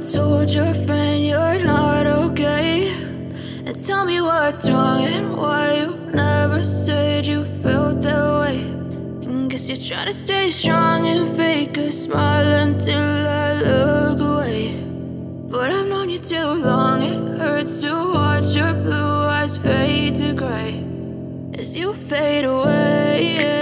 told your friend you're not okay, and tell me what's wrong and why you never said you felt that way. And guess you're trying to stay strong and fake a smile until I look away. But I've known you too long, it hurts to watch your blue eyes fade to gray as you fade away.